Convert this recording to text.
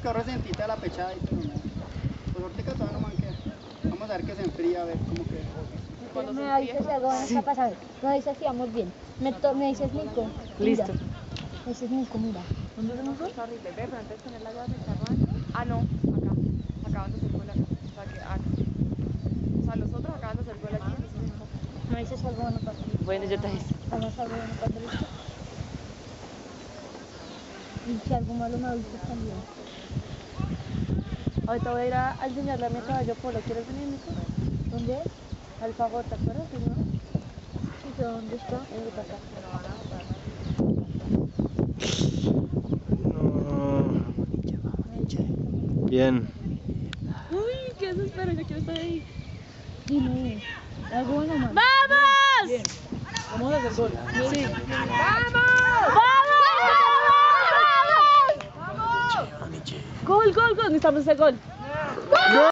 quedó resentita la pechada y todo, ¿no? Pues ahorita todavía no manquea. Vamos a ver que se enfría, a ver cómo queda. Me avisas si algo bueno está pasando. Me avisas si vamos bien. Me dices Nico. Listo. Me dices Nico, mira. ¿Dónde se nos fue? Está horrible, ¿ves? Pero antes de tener la llave del carruaje. Ah, no, acá. Acaban de hacer cola. O sea, que acá. O sea, los otros acaban de hacer cola aquí. Me dices si algo bueno pasa. Bueno, yo te aviso. Vamos a algo bueno pasa, listo. Y si algo malo me avisas también. Ahorita voy a ir a enseñarle a mi caballo Polo. ¿Quieres venir, Nico? ¿Dónde es? Al favor, ¿te acuerdas? ¿No? Sí, pero ¿dónde está? En mi casa. No. Bien. Uy, qué desespero, yo quiero estar ahí. Dime, algo bueno malo. ¡Vamos! Bien. Vamos a hacer gol. Sí. ¡Vamos! Gol, gol, gol. Necesitamos ese gol.